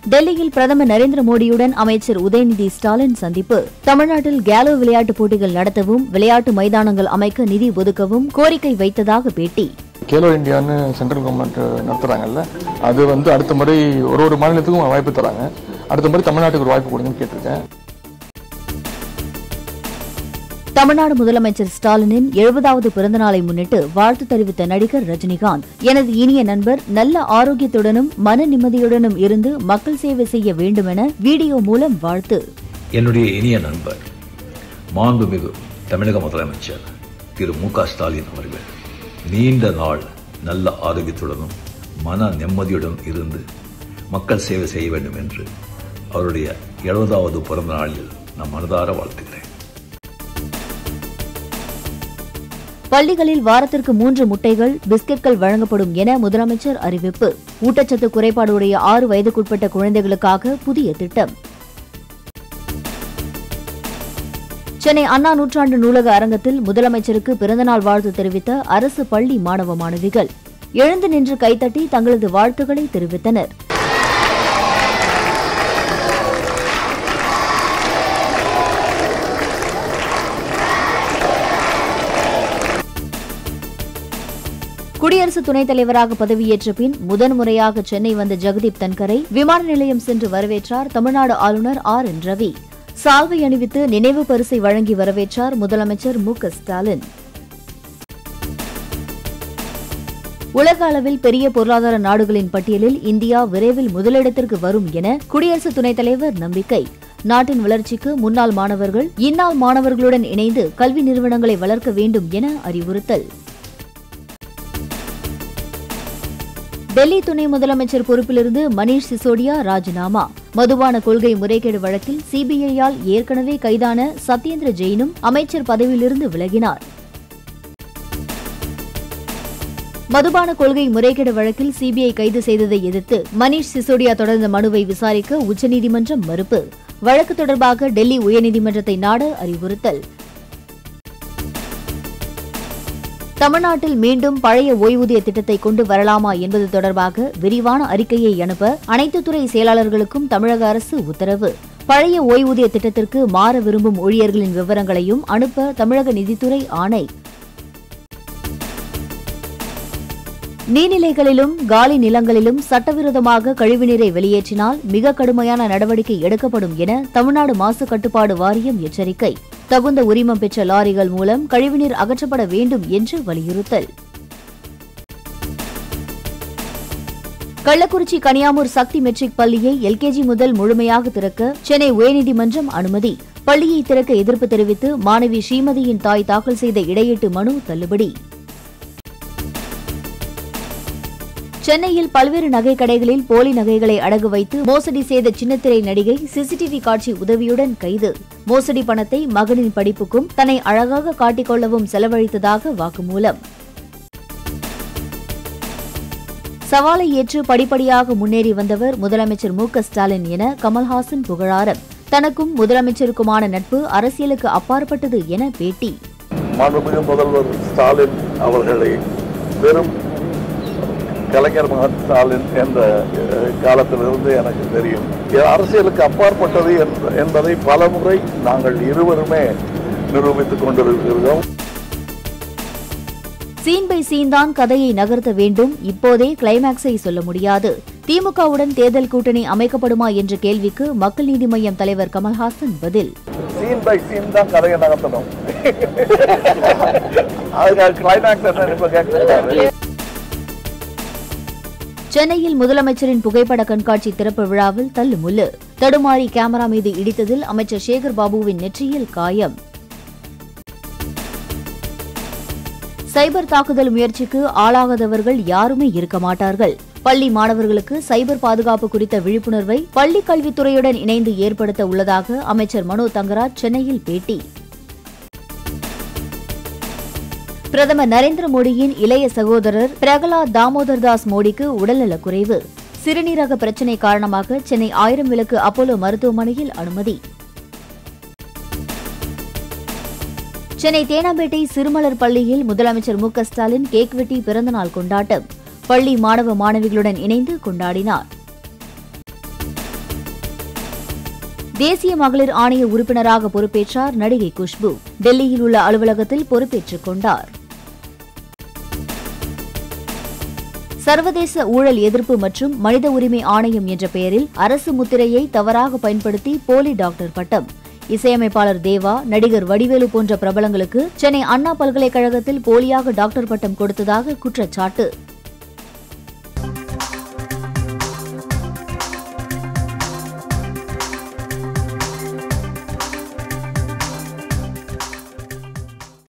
டெல்லியில் பிரதமர் நரேந்திர மோடியுடன் அமைச்சர் உதயநிதி ஸ்டாலின் சந்திப்பு. தமிழ்நாட்டில் கேலோ விளையாட்டுப் போட்டிகள் நடத்தவும் விளையாட்டு மைதானங்கள் அமைக்க நிதி ஒதுக்கவும் கோரிக்கை வைத்ததாக பேட்டி. கேலோ இந்தியான்னு சென்ட்ரல் கவர்மெண்ட் நடத்துறாங்கல்ல, அது அடுத்த முறை ஒரு மாநிலத்துக்கும் வாய்ப்பு தராங்க. அடுத்த முறை தமிழ்நாட்டுக்கு ஒரு வாய்ப்பு கொடுங்கன்னு கேட்டிருக்கேன். தமிழ்நாடு முதலமைச்சர் ஸ்டாலினின் 70வது பிறந்தநாளை முன்னிட்டு வாழ்த்து தெரிவித்த நடிகர் ரஜினிகாந்த், எனது இனிய நண்பர் நல்ல ஆரோக்கியத்துடனும் மன நிம்மதியுடனும் இருந்து மக்கள் சேவை செய்ய வேண்டுமென வீடியோ மூலம் வாழ்த்து. என்னுடைய இனிய நண்பர் மாண்புமிகு தமிழக முதலமைச்சர் திரு MKStalin அவர்கள் நீண்ட நாள் நல்ல ஆரோக்கியத்துடனும் மன நிம்மதியுடன் இருந்து மக்கள் சேவை செய்ய வேண்டும் என்று அவருடைய 70வது பிறந்த நாளில் நான் மனதார வாழ்த்துகிறேன். பள்ளிகளில் வாரத்திற்கு 3 முட்டைகள், பிஸ்கெட்கள் வழங்கப்படும் என முதலமைச்சர் அறிவிப்பு. ஊட்டச்சத்து குறைபாடுடைய 6 வயதுக்குட்பட்ட குழந்தைகளுக்காக புதிய திட்டம். சென்னை அண்ணா நூற்றாண்டு நூலக அரங்கத்தில் முதலமைச்சருக்கு பிறந்தநாள் வாழ்த்து தெரிவித்த அரசு பள்ளி மாணவ மாணவிகள் எழுந்து நின்று கைத்தட்டி தங்களது வாழ்த்துக்களை தெரிவித்தனர். குடியரசு துணைத் தலைவராக பதவியேற்ற பின் முதன்முறையாக சென்னை வந்த ஜெகதீப் தன்கரை விமான நிலையம் சென்று வரவேற்றார் தமிழ்நாடு ஆளுநர் RN ரவி. சால்வை அணிவித்து நினைவு பரிசை வழங்கி வரவேற்றார் முதலமைச்சர் MKStalin. உலக அளவில் பெரிய பொருளாதார நாடுகளின் பட்டியலில் இந்தியா விரைவில் முதலிடத்திற்கு வரும் என குடியரசு துணைத் தலைவர் நம்பிக்கை. நாட்டின் வளர்ச்சிக்கு முன்னாள் மாணவர்கள் இந்நாள் மாணவர்களுடன் இணைந்து கல்வி நிறுவனங்களை வளர்க்க வேண்டும் என அறிவுறுத்தல். டெல்லி துணை முதலமைச்சர் பொறுப்பிலிருந்து மணீஷ் சிசோடியா ராஜினாமா. மதுபான கொள்கை முறைகேடு வழக்கில் சிபிஐயால் ஏற்கனவே கைதான சத்யேந்திர ஜெயினும் அமைச்சர் பதவியிலிருந்து விலகினார். மதுபான கொள்கை முறைகேடு வழக்கில் சிபிஐ கைது செய்ததை எதிர்த்து மணீஷ் சிசோடியா தொடர்ந்த மனுவை விசாரிக்க உச்சநீதிமன்றம் மறுப்பு. வழக்கு தொடர்பாக டெல்லி உயர்நீதிமன்றத்தை நாட அறிவுறுத்தல். தமிழ்நாட்டில் மீண்டும் பழைய ஓய்வூதிய திட்டத்தை கொண்டு வரலாமா என்பது தொடர்பாக விரிவான அறிக்கையை அனுப்ப அனைத்து துறை செயலாளர்களுக்கும் தமிழக அரசு உத்தரவு. பழைய ஓய்வூதிய திட்டத்திற்கு மாற விரும்பும் ஊழியர்களின் விவரங்களையும் அனுப்ப தமிழக நிதித்துறை ஆணை. நீர்நிலைகளிலும் காலி நிலங்களிலும் சட்டவிரோதமாக கழிவுநீரை வெளியேற்றினால் மிக கடுமையான நடவடிக்கை எடுக்கப்படும் என தமிழ்நாடு மாசு கட்டுப்பாடு வாரியம் எச்சரிக்கை. தகுந்த உரிமம் பெற்ற லாரிகள் மூலம் கழிவுநீர் அகற்றப்பட வேண்டும் என்று வலியுறுத்தல். கள்ளக்குறிச்சி கனியாமூர் சக்தி மெட்ரிக் பள்ளியை LKG முதல் முழுமையாக திறக்க சென்னை உயர்நீதிமன்றம் அனுமதி. பள்ளியை திறக்க எதிர்ப்பு தெரிவித்து மாணவி ஸ்ரீமதியின் தாய் தாக்கல் செய்த இடையீட்டு மனு தள்ளுபடி. சென்னையில் பல்வேறு நகை கடைகளில் போலி நகைகளை அடகு வைத்து மோசடி செய்த சின்னத்திரை நடிகை CCTV காட்சி உதவியுடன் கைது. மோசடி பணத்தை மகனின் படிப்புக்கும் தன்னை அழகாக காட்டிக்கொள்ளவும் செலவழித்ததாக வாக்குமூலம். சவாலை ஏற்று படிப்படியாக முன்னேறி வந்தவர் முதலமைச்சர் MKStalin என கமல்ஹாசன் புகழாரம். தனக்கும் முதலமைச்சருக்குமான நட்பு அரசியலுக்கு அப்பாற்பட்டது என பேட்டி. மாண்புமிகு முதல்வர் ஸ்டாலின் அவர்களை வெறும் கலைஞர் ஸ்டாலின் என்ற காலத்திலிருந்து எனக்கு தெரியும். அரசியலுக்கு அப்பாற்பட்டது என்பதை பலமுறை நாங்கள் இருவருமே நிரூபித்துக் கொண்டிருக்கிறோம். சீன் பை சீன் தான் கதையை நகர்த்த வேண்டும், இப்போதே கிளைமாக்ஸை சொல்ல முடியாது. திமுகவுடன் தேர்தல் கூட்டணி அமைக்கப்படுமா என்ற கேள்விக்கு மக்கள் நீதி மய்யம் தலைவர் கமல்ஹாசன் பதில். சீன் பை சீன் தான் கதையை நகர்த்தணும். சென்னையில் முதலமைச்சரின் புகைப்பட கண்காட்சி திறப்பு விழாவில் தள்ளுமுள்ளு. தடுமாறி கேமரா மீது இடித்ததில் அமைச்சர் சேகர் பாபுவின் நெற்றியில் காயம். சைபர் தாக்குதல் முயற்சிக்கு ஆளாகாதவர்கள் யாருமே இருக்க மாட்டார்கள். பள்ளி மாணவர்களுக்கு சைபர் பாதுகாப்பு குறித்த விழிப்புணர்வை பள்ளிக் கல்வித்துறையுடன் இணைந்து ஏற்படுத்த உள்ளதாக அமைச்சர் மனோ தங்கராஜ் சென்னையில் பேட்டி. பிரதமர் நரேந்திர மோடியின் இளைய சகோதரர் பிரகலாத் தாமோதர்தாஸ் மோடிக்கு உடல்நலக்குறைவு. சிறுநீரக பிரச்சினை காரணமாக சென்னை 1000 விளக்கு அப்போலோ மருத்துவமனையில் அனுமதி. சென்னை தேனாம்பேட்டை சிறுமலர் பள்ளியில் முதலமைச்சர் MKStalin கேக் வெட்டி பிறந்தநாள் கொண்டாட்டம். பள்ளி மாணவ மாணவிகளுடன் இணைந்து கொண்டாடினார். தேசிய மகளிர் ஆணைய உறுப்பினராக பொறுப்பேற்றார் நடிகை குஷ்பு. டெல்லியில் உள்ள அலுவலகத்தில் பொறுப்பேற்றுக் கொண்டார். சர்வதேச ஊழல் எதிர்ப்பு மற்றும் மனித உரிமை ஆணையம் என்ற பெயரில் அரசு முத்திரையை தவறாக பயன்படுத்தி போலி டாக்டர் பட்டம். இசையமைப்பாளர் தேவா, நடிகர் வடிவேலு போன்ற பிரபலங்களுக்கு சென்னை அண்ணா பல்கலைக்கழகத்தில் போலியாக டாக்டர் பட்டம் கொடுத்ததாக குற்றச்சாட்டு.